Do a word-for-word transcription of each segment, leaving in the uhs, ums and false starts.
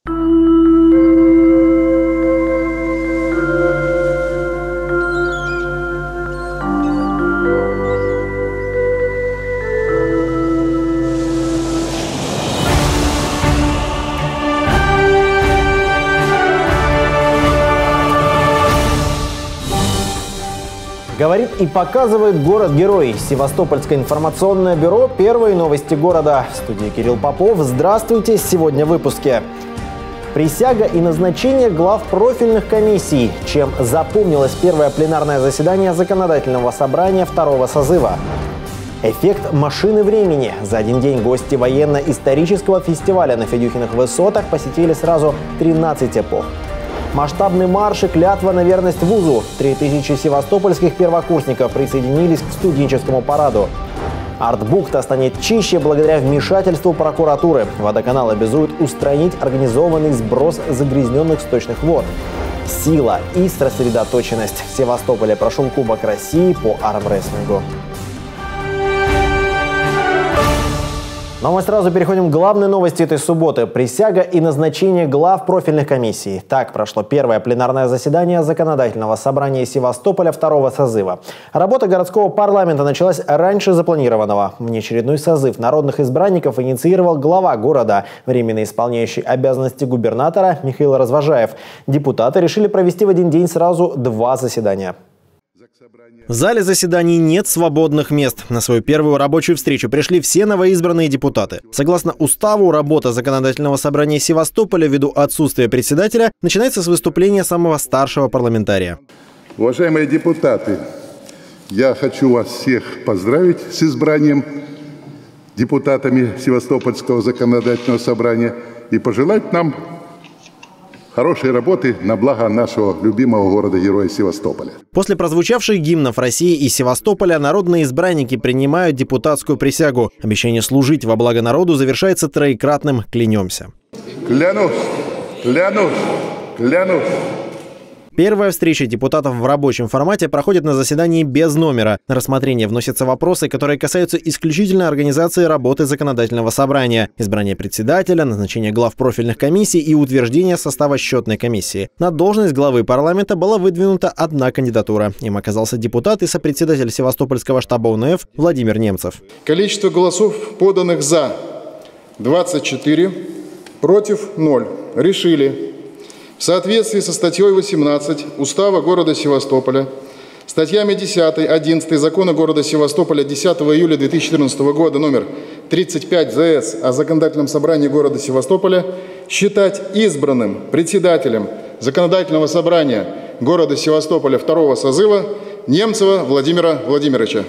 Говорит и показывает город-герой. Севастопольское информационное бюро. Первые новости города. В студии Кирилл Попов. Здравствуйте. Сегодня в выпуске. Присяга и назначение глав профильных комиссий. Чем запомнилось первое пленарное заседание Законодательного собрания второго созыва. Эффект машины времени. За один день гости военно-исторического фестиваля на Федюхиных высотах посетили сразу тринадцать эпох. Масштабный марш и клятва на верность вузу. Три тысячи севастопольских первокурсников присоединились к студенческому параду. Артбухта станет чище благодаря вмешательству прокуратуры. Водоканал обязует устранить организованный сброс загрязненных сточных вод. Сила и сосредоточенность. В Севастополе прошел Кубок России по армрестлингу. Но мы сразу переходим к главной новости этой субботы. Присяга и назначение глав профильных комиссий. Так прошло первое пленарное заседание Законодательного собрания Севастополя второго созыва. Работа городского парламента началась раньше запланированного. Внеочередной созыв народных избранников инициировал глава города, временно исполняющий обязанности губернатора Михаил Развожаев. Депутаты решили провести в один день сразу два заседания. В зале заседаний нет свободных мест. На свою первую рабочую встречу пришли все новоизбранные депутаты. Согласно уставу, работа Законодательного собрания Севастополя ввиду отсутствия председателя начинается с выступления самого старшего парламентария. Уважаемые депутаты, я хочу вас всех поздравить с избранием депутатами Севастопольского Законодательного собрания и пожелать нам хорошей работы на благо нашего любимого города-героя Севастополя. После прозвучавших гимнов России и Севастополя народные избранники принимают депутатскую присягу. Обещание служить во благо народу завершается троекратным «клянемся». Клянусь, клянусь, клянусь. Первая встреча депутатов в рабочем формате проходит на заседании без номера. На рассмотрение вносятся вопросы, которые касаются исключительно организации работы Законодательного собрания, избрания председателя, назначения глав профильных комиссий и утверждения состава счетной комиссии. На должность главы парламента была выдвинута одна кандидатура. Им оказался депутат и сопредседатель Севастопольского штаба УНФ Владимир Немцев. Количество голосов, поданных «за» – двадцать четыре, против – ноль. Решили в соответствии со статьей восемнадцать Устава города Севастополя, статьями десятой, одиннадцатой Закона города Севастополя десятого июля две тысячи четырнадцатого года номер тридцать пять ЗС о Законодательном собрании города Севастополя считать избранным председателем Законодательного собрания города Севастополя второго созыва Немцева Владимира Владимировича.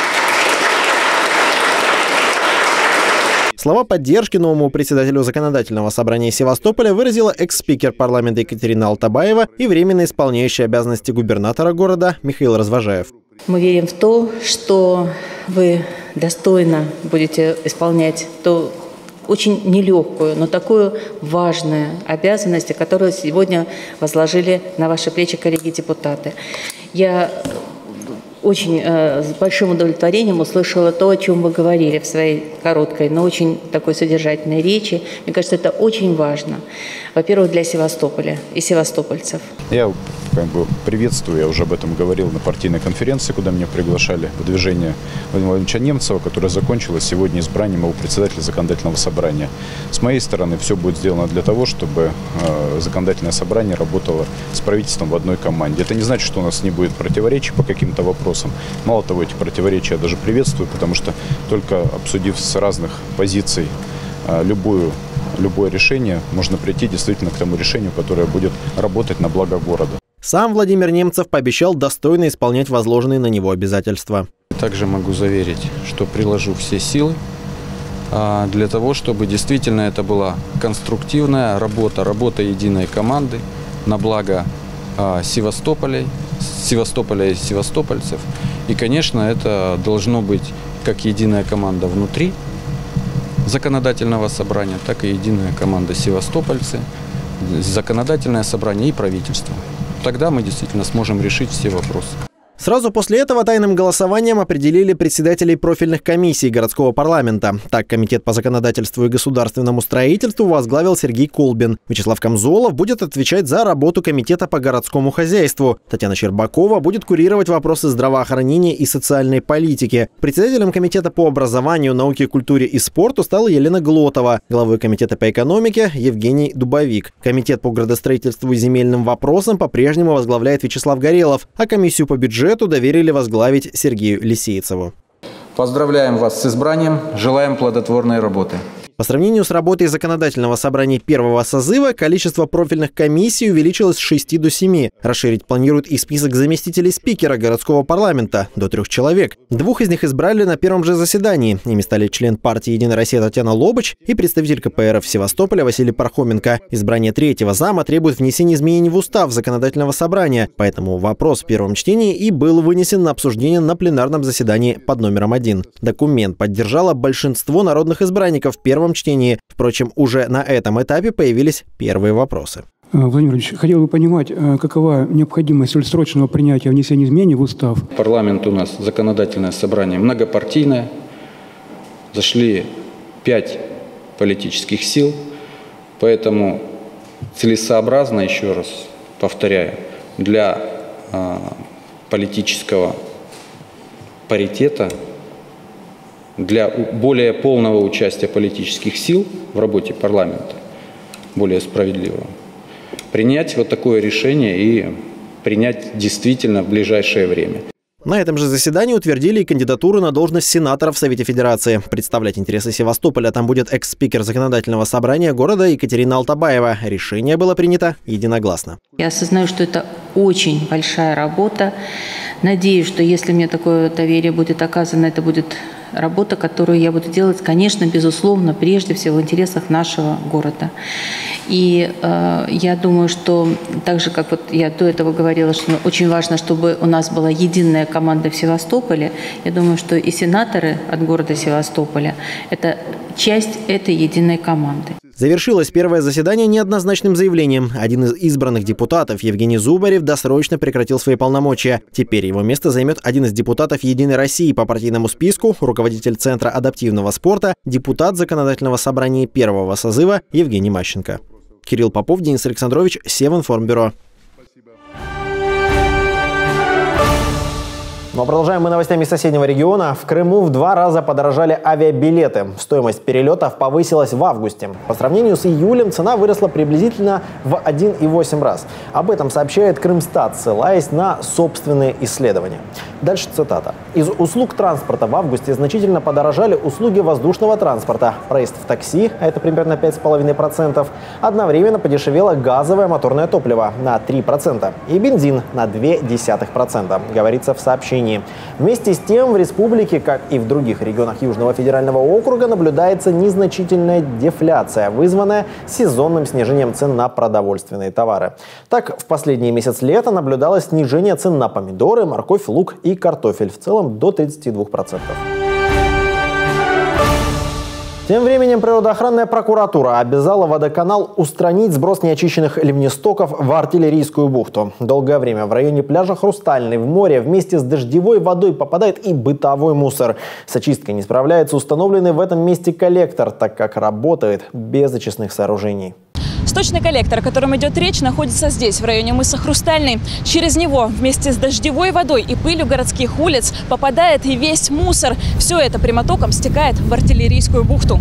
Слова поддержки новому председателю Законодательного собрания Севастополя выразила экс-спикер парламента Екатерина Алтабаева и временно исполняющий обязанности губернатора города Михаил Развожаев. Мы верим в то, что вы достойно будете исполнять ту очень нелегкую, но такую важную обязанность, которую сегодня возложили на ваши плечи коллеги-депутаты. Я очень э, с большим удовлетворением услышала то, о чем вы говорили в своей короткой, но очень такой содержательной речи. Мне кажется, это очень важно. Во-первых, для Севастополя и севастопольцев. Я как бы приветствую, я уже об этом говорил на партийной конференции, куда меня приглашали в движение Владимира Владимировича Немцева, которая закончилась сегодня избранием его председателя Законодательного собрания. С моей стороны все будет сделано для того, чтобы э, Законодательное собрание работало с правительством в одной команде. Это не значит, что у нас не будет противоречий по каким-то вопросам. Мало того, эти противоречия я даже приветствую, потому что только обсудив с разных позиций э, любую Любое решение, можно прийти действительно к тому решению, которое будет работать на благо города. Сам Владимир Немцев пообещал достойно исполнять возложенные на него обязательства. Также могу заверить, что приложу все силы для того, чтобы действительно это была конструктивная работа, работа единой команды на благо Севастополя, Севастополя и севастопольцев. И, конечно, это должно быть как единая команда внутри Законодательного собрания, так и единая команда севастопольцы, Законодательное собрание и правительство. Тогда мы действительно сможем решить все вопросы. С Сразу после этого тайным голосованием определили председателей профильных комиссий городского парламента. Так, комитет по законодательству и государственному строительству возглавил Сергей Колбин. Вячеслав Камзолов будет отвечать за работу комитета по городскому хозяйству. Татьяна Щербакова будет курировать вопросы здравоохранения и социальной политики. Председателем комитета по образованию, науке, культуре и спорту стала Елена Глотова. Главой комитета по экономике Евгений Дубовик. Комитет по градостроительству и земельным вопросам по-прежнему возглавляет Вячеслав Горелов, а комиссию по бюджету доверили возглавить Сергею Лисейцеву. Поздравляем вас с избранием, желаем плодотворной работы. По сравнению с работой законодательного собрания первого созыва, количество профильных комиссий увеличилось с шести до семи. Расширить планируют и список заместителей спикера городского парламента до трех человек. Двух из них избрали на первом же заседании. Ими стали член партии «Единая Россия» Татьяна Лобач и представитель ка пэ эр эф Севастополя Василий Пархоменко. Избрание третьего зама требует внесения изменений в устав законодательного собрания. Поэтому вопрос в первом чтении и был вынесен на обсуждение на пленарном заседании под номером один. Документ поддержало большинство народных избранников в первом чтении. Впрочем, уже на этом этапе появились первые вопросы. Владимир Ильич, хотел бы понимать, какова необходимость столь срочного принятия внесения изменений в устав? Парламент у нас законодательное собрание многопартийное. Зашли пять политических сил, поэтому целесообразно, еще раз повторяю, для э, политического паритета, для более полного участия политических сил в работе парламента, более справедливого, принять вот такое решение и принять действительно в ближайшее время. На этом же заседании утвердили и кандидатуру на должность сенатора в Совете Федерации. Представлять интересы Севастополя там будет экс-спикер законодательного собрания города Екатерина Алтабаева. Решение было принято единогласно. Я осознаю, что это очень большая работа. Надеюсь, что если мне такое доверие будет оказано, это будет работа, которую я буду делать, конечно, безусловно, прежде всего в интересах нашего города. И э, я думаю, что так же, как вот я до этого говорила, что очень важно, чтобы у нас была единая команда в Севастополе, я думаю, что и сенаторы от города Севастополя – это часть этой единой команды. Завершилось первое заседание неоднозначным заявлением. Один из избранных депутатов, Евгений Зубарев, досрочно прекратил свои полномочия. Теперь его место займет один из депутатов «Единой России» по партийному списку, руководитель Центра адаптивного спорта, депутат законодательного собрания первого созыва Евгений Мащенко. Кирилл Попов, Денис Александрович, Севинформбюро. Ну а продолжаем мы новостями соседнего региона. В Крыму в два раза подорожали авиабилеты. Стоимость перелетов повысилась в августе. По сравнению с июлем цена выросла приблизительно в один и восемь раз. Об этом сообщает Крымстат, ссылаясь на собственные исследования. Дальше цитата. Из услуг транспорта в августе значительно подорожали услуги воздушного транспорта. Проезд в такси, а это примерно пять целых пять десятых процента. Одновременно подешевело газовое моторное топливо на три процента и бензин на два десятых процента, говорится в сообщении. Вместе с тем в республике, как и в других регионах Южного федерального округа, наблюдается незначительная дефляция, вызванная сезонным снижением цен на продовольственные товары. Так, в последний месяц лета наблюдалось снижение цен на помидоры, морковь, лук и картофель, в целом до тридцати двух процентов. Тем временем природоохранная прокуратура обязала водоканал устранить сброс неочищенных ливнестоков в Артиллерийскую бухту. Долгое время в районе пляжа Хрустальный в море вместе с дождевой водой попадает и бытовой мусор. С очисткой не справляется установленный в этом месте коллектор, так как работает без очистных сооружений. Сточный коллектор, о котором идет речь, находится здесь, в районе мыса Хрустальный. Через него вместе с дождевой водой и пылью городских улиц попадает и весь мусор. Все это прямотоком стекает в Артиллерийскую бухту.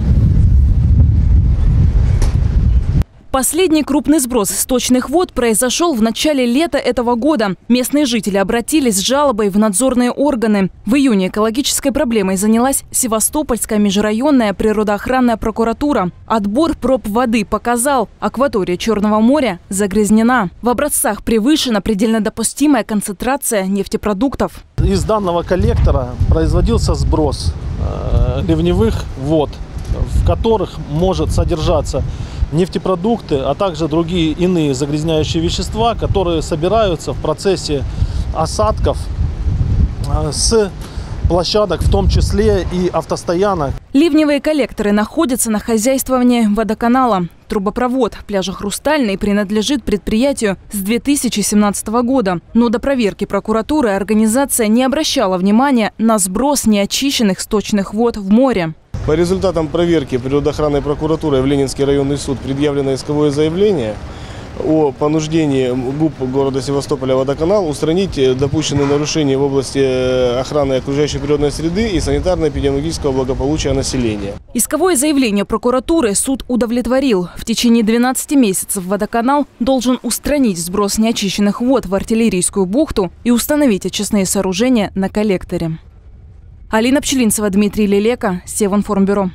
Последний крупный сброс сточных вод произошел в начале лета этого года. Местные жители обратились с жалобой в надзорные органы. В июне экологической проблемой занялась Севастопольская межрайонная природоохранная прокуратура. Отбор проб воды показал, акватория Черного моря загрязнена. В образцах превышена предельно допустимая концентрация нефтепродуктов. Из данного коллектора производился сброс э, ливневых вод, в которых может содержаться нефтепродукты, а также другие иные загрязняющие вещества, которые собираются в процессе осадков с площадок, в том числе и автостоянок. Ливневые коллекторы находятся на хозяйствовании водоканала. Трубопровод пляжа «Хрустальный» принадлежит предприятию с две тысячи семнадцатого года. Но до проверки прокуратуры организация не обращала внимания на сброс неочищенных сточных вод в море. По результатам проверки природоохранной прокуратуры в Ленинский районный суд предъявлено исковое заявление о понуждении ГУП города Севастополя «Водоканал» устранить допущенные нарушения в области охраны окружающей природной среды и санитарно-эпидемиологического благополучия населения. Исковое заявление прокуратуры суд удовлетворил. В течение двенадцати месяцев «Водоканал» должен устранить сброс неочищенных вод в Артиллерийскую бухту и установить очистные сооружения на коллекторе. Алина Пчелинцева, Дмитрий Лелека, Севинформбюро.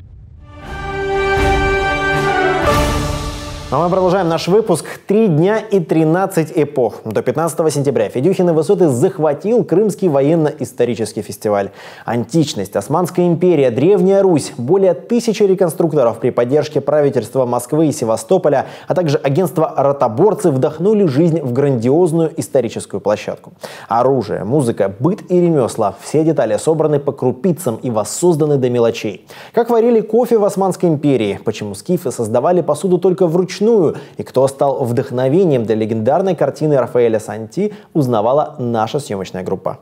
А мы продолжаем наш выпуск. Три дня и тринадцать эпох. До пятнадцатого сентября Федюхины высоты захватил Крымский военно-исторический фестиваль. Античность, Османская империя, Древняя Русь, более тысячи реконструкторов при поддержке правительства Москвы и Севастополя, а также агентства «Ротоборцы» вдохнули жизнь в грандиозную историческую площадку. Оружие, музыка, быт и ремесла – все детали собраны по крупицам и воссозданы до мелочей. Как варили кофе в Османской империи, почему скифы создавали посуду только вручную, и кто стал вдохновением для легендарной картины Рафаэля Санти, узнавала наша съемочная группа.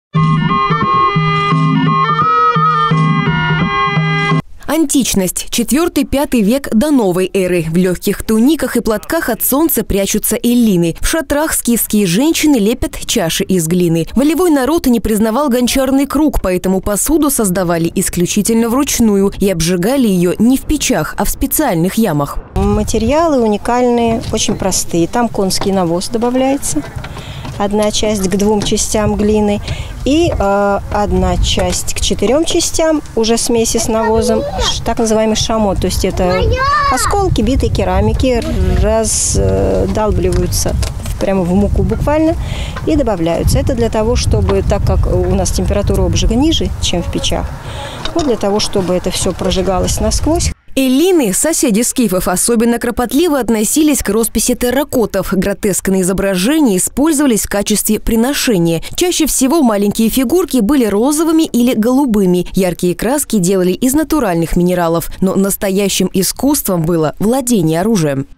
Античность. четвёртый-пятый век до новой эры. В легких туниках и платках от солнца прячутся эллины. В шатрах скифские женщины лепят чаши из глины. Волевой народ не признавал гончарный круг, поэтому посуду создавали исключительно вручную и обжигали ее не в печах, а в специальных ямах. Материалы уникальные, очень простые. Там конский навоз добавляется. Одна часть к двум частям глины и э, одна часть к четырем частям уже смеси с навозом, так называемый шамот. То есть это осколки битой керамики раздалбливаются прямо в муку буквально и добавляются. Это для того, чтобы, так как у нас температура обжига ниже, чем в печах, вот для того, чтобы это все прожигалось насквозь. Эллины, соседи скифов, особенно кропотливо относились к росписи терракотов. Гротескные изображения использовались в качестве приношения. Чаще всего маленькие фигурки были розовыми или голубыми. Яркие краски делали из натуральных минералов. Но настоящим искусством было владение оружием.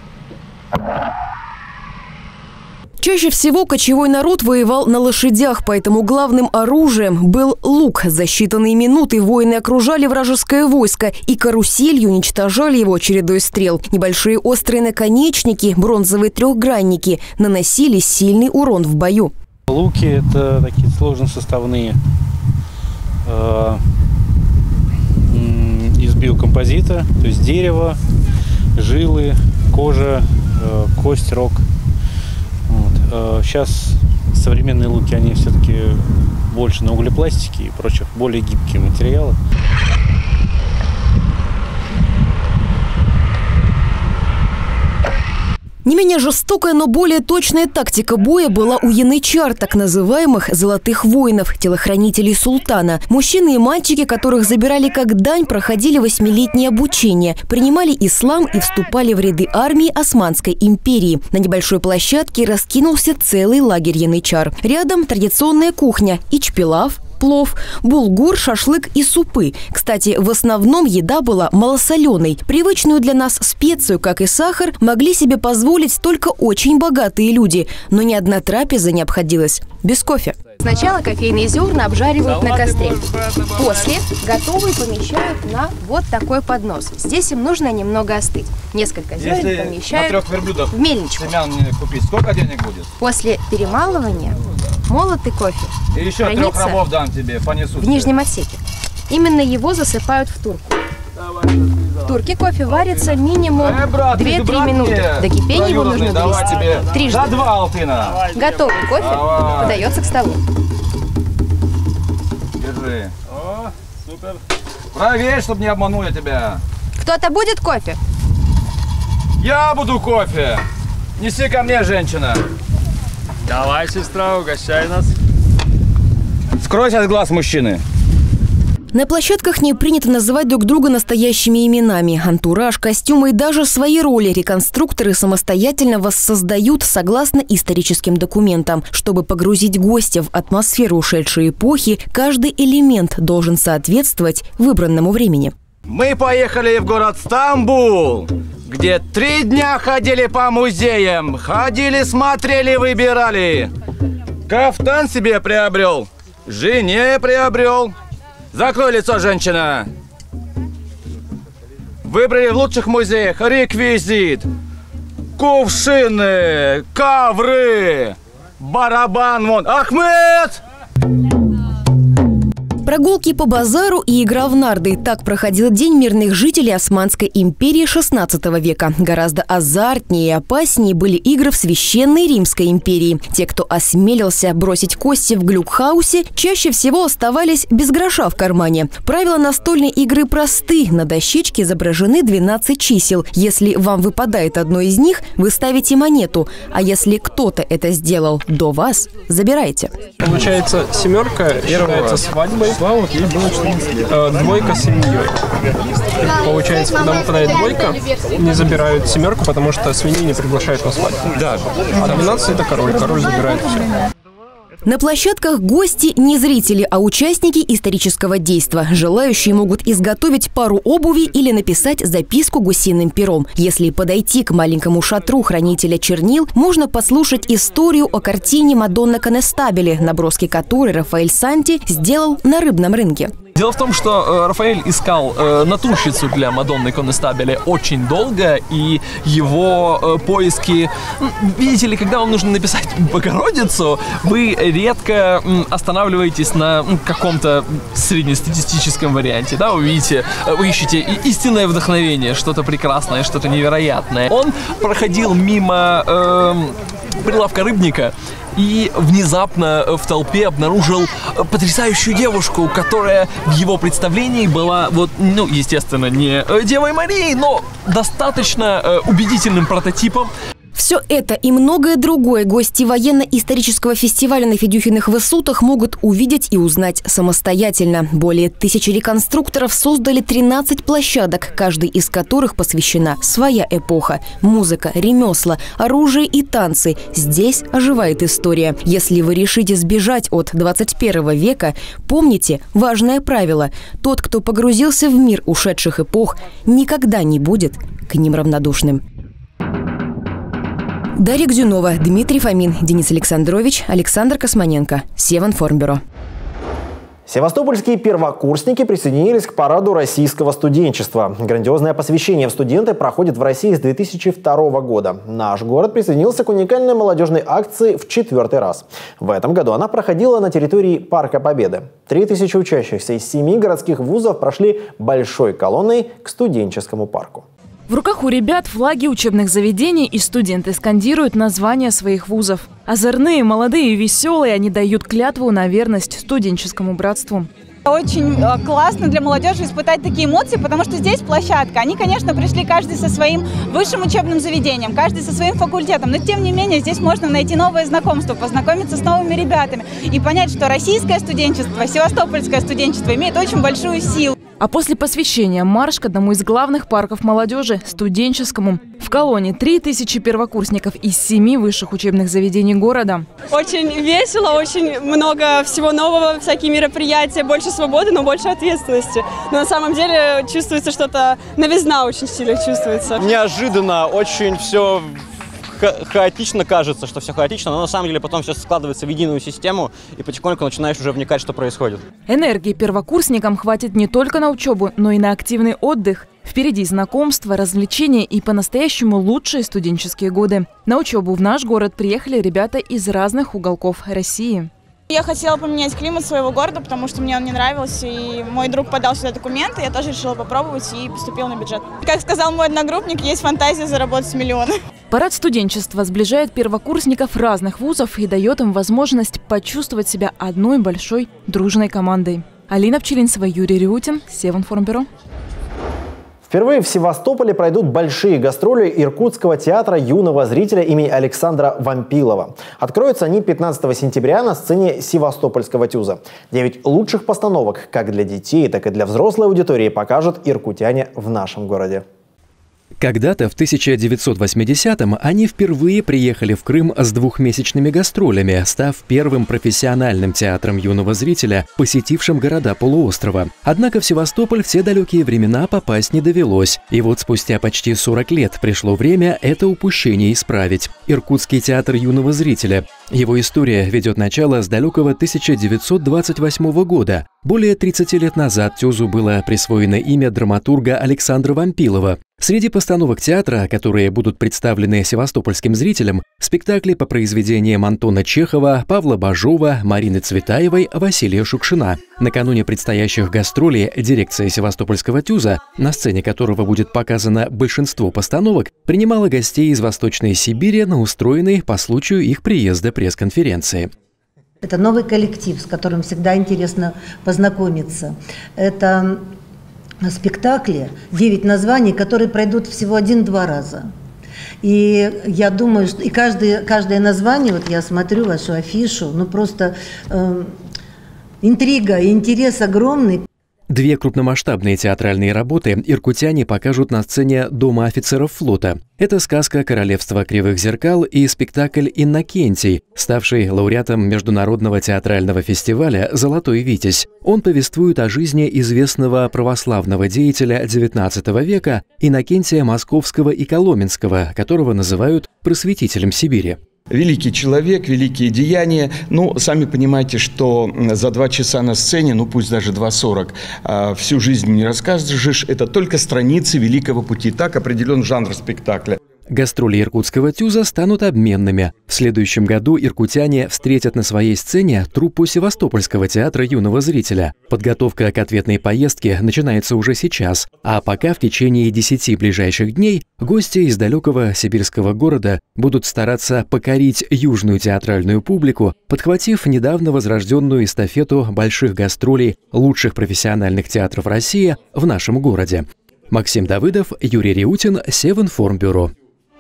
Чаще всего кочевой народ воевал на лошадях, поэтому главным оружием был лук. За считанные минуты воины окружали вражеское войско и каруселью уничтожали его чередой стрел. Небольшие острые наконечники, бронзовые трехгранники, наносили сильный урон в бою. Луки – это такие сложносоставные э, из биокомпозита, то есть дерево, жилы, кожа, э, кость, рог. Вот. Сейчас современные луки, они все-таки больше на углепластике и прочих более гибкие материалы. Не менее жестокая, но более точная тактика боя была у янычар, так называемых «золотых воинов», телохранителей султана. Мужчины и мальчики, которых забирали как дань, проходили восьмилетнее обучение, принимали ислам и вступали в ряды армии Османской империи. На небольшой площадке раскинулся целый лагерь янычар. Рядом традиционная кухня – ичпилав, плов, булгур, шашлык и супы. Кстати, в основном еда была малосоленой. Привычную для нас специю, как и сахар, могли себе позволить только очень богатые люди. Но ни одна трапеза не обходилась без кофе. Сначала кофейные зерна обжаривают на костре. После готовые помещают на вот такой поднос. Здесь им нужно немного остыть. Несколько зерен помещают на трех верблюдов в мельничку. Семян купить, сколько денег будет? После перемалывания молотый кофе и еще трех рабов дам тебе, понесут. В нижнем отсеке. Именно его засыпают в турку. В турке кофе варится минимум две-три минуты. До кипения его нужно довести трижды. За два алтына. Готовый кофе давай. Подается к столу. Держи. О, супер. Проверь, чтобы не обманул я тебя. Кто-то будет кофе? Я буду кофе. Неси ко мне, женщина. Давай, сестра, угощай нас. Скройся от глаз мужчины. На площадках не принято называть друг друга настоящими именами. Антураж, костюмы и даже свои роли реконструкторы самостоятельно воссоздают согласно историческим документам. Чтобы погрузить гостя в атмосферу ушедшей эпохи, каждый элемент должен соответствовать выбранному времени. Мы поехали в город Стамбул, где три дня ходили по музеям. Ходили, смотрели, выбирали. Кафтан себе приобрел, жене приобрел. Закрой лицо, женщина. Выбрали в лучших музеях реквизит. Кувшины, ковры, барабан вон. Ахмед! Прогулки по базару и игра в нарды. Так проходил день мирных жителей Османской империи шестнадцатого века. Гораздо азартнее и опаснее были игры в Священной Римской империи. Те, кто осмелился бросить кости в глюкхаусе, чаще всего оставались без гроша в кармане. Правила настольной игры просты. На дощечке изображены двенадцать чисел. Если вам выпадает одно из них, вы ставите монету. А если кто-то это сделал до вас, забирайте. Получается, семерка считается свадьбой. Вот ей было четырнадцать лет. Двойка с семьей. Получается, когда выпадает двойка, не забирают семерку, потому что свиньи не приглашают на свадьбу. Да. А двенадцать это король. Король забирает все. На площадках гости не зрители, а участники исторического действа. Желающие могут изготовить пару обуви или написать записку гусиным пером. Если подойти к маленькому шатру хранителя чернил, можно послушать историю о картине «Мадонна Конестабеле», наброски которой Рафаэль Санти сделал на рыбном рынке. Дело в том, что э, Рафаэль искал э, натурщицу для Мадонны Конестабеле очень долго, и его э, поиски... Видите ли, когда вам нужно написать Богородицу, вы редко э, останавливаетесь на э, каком-то среднестатистическом варианте. Да? Вы видите, э, вы ищете истинное вдохновение, что-то прекрасное, что-то невероятное. Он проходил мимо э, прилавка рыбника, и внезапно в толпе обнаружил потрясающую девушку, которая в его представлении была, вот, ну, естественно, не Девой Марией, но достаточно убедительным прототипом. Все это и многое другое гости военно-исторического фестиваля на Федюхиных высотах могут увидеть и узнать самостоятельно. Более тысячи реконструкторов создали тринадцать площадок, каждой из которых посвящена своя эпоха. Музыка, ремесла, оружие и танцы. Здесь оживает история. Если вы решите сбежать от двадцать первого века, помните важное правило. Тот, кто погрузился в мир ушедших эпох, никогда не будет к ним равнодушным. Дарья Гдюнова, Дмитрий Фомин, Денис Александрович, Александр Космоненко. Севинформбюро. Севастопольские первокурсники присоединились к параду российского студенчества. Грандиозное посвящение в студенты проходит в России с две тысячи второго года. Наш город присоединился к уникальной молодежной акции в четвертый раз. В этом году она проходила на территории Парка Победы. Три тысячи учащихся из семи городских вузов прошли большой колонной к студенческому парку. В руках у ребят флаги учебных заведений, и студенты скандируют названия своих вузов. Озорные, молодые и веселые, они дают клятву на верность студенческому братству. Очень классно для молодежи испытать такие эмоции, потому что здесь площадка. Они, конечно, пришли каждый со своим высшим учебным заведением, каждый со своим факультетом, но тем не менее здесь можно найти новые знакомства, познакомиться с новыми ребятами и понять, что российское студенчество, севастопольское студенчество имеет очень большую силу. А после посвящения марш к одному из главных парков молодежи – студенческому. В колонне три тысячи первокурсников из семи высших учебных заведений города. Очень весело, очень много всего нового, всякие мероприятия, больше свободы, но больше ответственности. Но на самом деле чувствуется что-то, новизна очень сильно чувствуется. Неожиданно, очень все хаотично, кажется, что все хаотично, но на самом деле потом все складывается в единую систему, и потихоньку начинаешь уже вникать, что происходит. Энергии первокурсникам хватит не только на учебу, но и на активный отдых. Впереди знакомства, развлечения и по-настоящему лучшие студенческие годы. На учебу в наш город приехали ребята из разных уголков России. Я хотела поменять климат своего города, потому что мне он не нравился, и мой друг подал сюда документы, я тоже решила попробовать и поступила на бюджет. Как сказал мой одногруппник, есть фантазия заработать миллионы. Парад студенчества сближает первокурсников разных вузов и дает им возможность почувствовать себя одной большой дружной командой. Алина Пчелинцева, Юрий Риутин, Севинформбюро. Впервые в Севастополе пройдут большие гастроли Иркутского театра юного зрителя имени Александра Вампилова. Откроются они пятнадцатого сентября на сцене Севастопольского ТЮЗа. Девять лучших постановок как для детей, так и для взрослой аудитории покажут иркутяне в нашем городе. Когда-то в тысяча девятьсот восьмидесятом они впервые приехали в Крым с двухмесячными гастролями, став первым профессиональным театром юного зрителя, посетившим города полуострова. Однако в Севастополь в те далекие времена попасть не довелось. И вот спустя почти сорок лет пришло время это упущение исправить. Иркутский театр юного зрителя. Его история ведет начало с далекого тысяча девятьсот двадцать восьмого года. Более тридцати лет назад ТЮЗу было присвоено имя драматурга Александра Вампилова. Среди постановок театра, которые будут представлены севастопольским зрителям, спектакли по произведениям Антона Чехова, Павла Бажова, Марины Цветаевой, Василия Шукшина. Накануне предстоящих гастролей дирекция Севастопольского ТЮЗа, на сцене которого будет показано большинство постановок, принимала гостей из Восточной Сибири на устроенной по случаю их приезда пресс-конференции. Это новый коллектив, с которым всегда интересно познакомиться. Это спектакли, девять названий, которые пройдут всего один-два раза. И я думаю, что и каждое, каждое название, вот я смотрю вашу афишу, ну просто э, интрига и интерес огромный. Две крупномасштабные театральные работы иркутяне покажут на сцене Дома офицеров флота. Это сказка «Королевство кривых зеркал» и спектакль «Иннокентий», ставший лауреатом Международного театрального фестиваля «Золотой Витязь». Он повествует о жизни известного православного деятеля девятнадцатого века Иннокентия Московского и Коломенского, которого называют просветителем Сибири. Великий человек, великие деяния. Ну, сами понимаете, что за два часа на сцене, ну пусть даже два сорок, всю жизнь не расскажешь. Это только страницы великого пути. Так определен жанр спектакля. Гастроли иркутского ТЮЗа станут обменными. В следующем году иркутяне встретят на своей сцене труппу Севастопольского театра юного зрителя. Подготовка к ответной поездке начинается уже сейчас. А пока в течение десяти ближайших дней гости из далекого сибирского города будут стараться покорить южную театральную публику, подхватив недавно возрожденную эстафету больших гастролей лучших профессиональных театров России в нашем городе. Максим Давыдов, Юрий Реутин, Севинформбюро.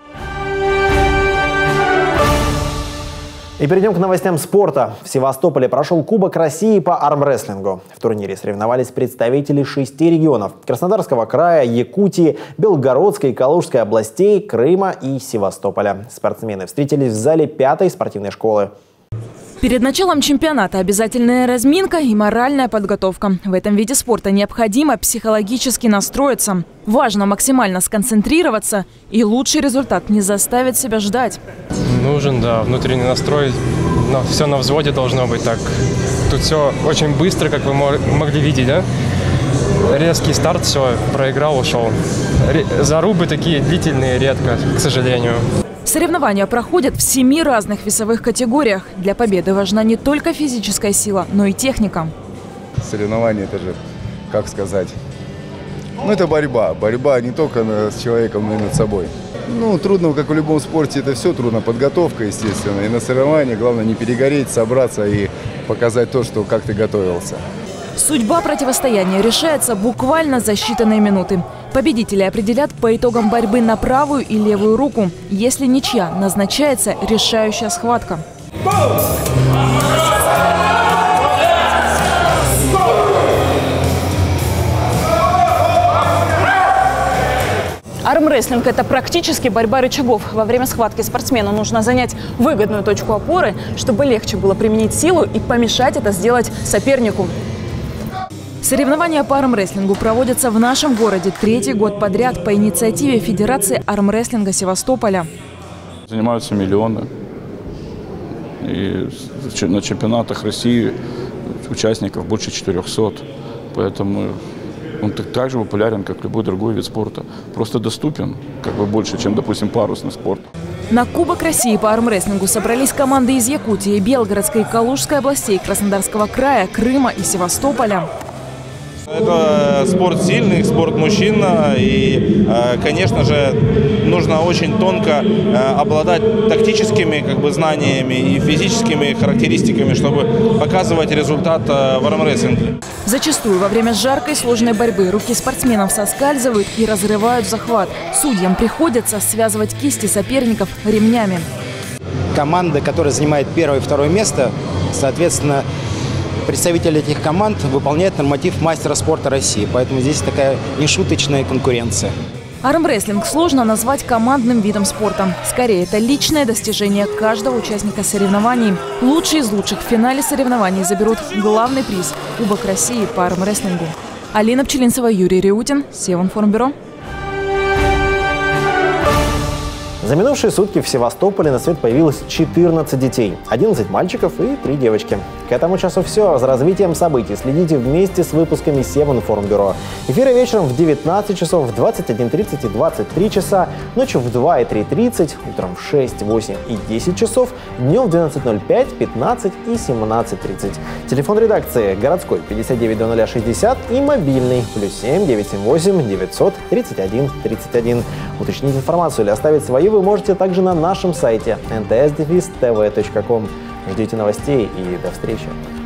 И перейдем к новостям спорта. В Севастополе прошел Кубок России по армрестлингу. В турнире соревновались представители шести регионов – Краснодарского края, Якутии, Белгородской, Калужской областей, Крыма и Севастополя. Спортсмены встретились в зале пятой спортивной школы. Перед началом чемпионата обязательная разминка и моральная подготовка. В этом виде спорта необходимо психологически настроиться. Важно максимально сконцентрироваться, и лучший результат не заставит себя ждать. Нужен, да, внутренний настрой. Но все на взводе должно быть так. Тут все очень быстро, как вы могли видеть, да? Резкий старт, все, проиграл, ушел. Зарубы такие длительные редко, к сожалению. Соревнования проходят в семи разных весовых категориях. Для победы важна не только физическая сила, но и техника. Соревнования – это же, как сказать, ну это борьба. Борьба не только с человеком, но и над собой. Ну, трудно, как в любом спорте, это все трудно. Подготовка, естественно. И на соревнования главное не перегореть, собраться и показать то, что как ты готовился. Судьба противостояния решается буквально за считанные минуты. Победители определят по итогам борьбы на правую и левую руку. Если ничья, назначается решающая схватка. Армрестлинг – это практически борьба рычагов. Во время схватки спортсмену нужно занять выгодную точку опоры, чтобы легче было применить силу и помешать это сделать сопернику. Соревнования по армрестлингу проводятся в нашем городе третий год подряд по инициативе Федерации армрестлинга Севастополя. Занимаются миллионы. И на чемпионатах России участников больше четырёхсот. Поэтому он так же популярен, как любой другой вид спорта. Просто доступен как бы больше, чем, допустим, парусный спорт. На Кубок России по армрестлингу собрались команды из Якутии, Белгородской и Калужской областей, Краснодарского края, Крыма и Севастополя. Это спорт сильный, спорт мужчина, и, конечно же, нужно очень тонко обладать тактическими как бы, знаниями и физическими характеристиками, чтобы показывать результат в армрестлинге. Зачастую во время жаркой сложной борьбы руки спортсменов соскальзывают и разрывают захват. Судьям приходится связывать кисти соперников ремнями. Команда, которая занимает первое и второе место, соответственно, представитель этих команд выполняет норматив мастера спорта России. Поэтому здесь такая нешуточная конкуренция. Армрестлинг сложно назвать командным видом спорта. Скорее, это личное достижение каждого участника соревнований. Лучшие из лучших в финале соревнований заберут главный приз – Кубок России по армрестлингу. Алина Пчелинцева, Юрий Реутин, Севинформбюро. За минувшие сутки в Севастополе на свет появилось четырнадцать детей, одиннадцать мальчиков и три девочки. К этому часу все. За развитием событий следите вместе с выпусками Севинформбюро. Эфиры вечером в девятнадцать часов, в двадцать один тридцать и двадцать три часа, ночью в два и три тридцать, утром в шесть, восемь и десять часов, днем в двенадцать ноль пять, пятнадцать и семнадцать тридцать. Телефон редакции городской пятьдесят девять ноль ноль шестьдесят и мобильный плюс семь девятьсот семьдесят восемь девятьсот тридцать один тридцать один. Уточнить информацию или оставить свои вы можете также на нашем сайте эн тэ эс дефис тэ вэ точка ком. Ждите новостей и до встречи.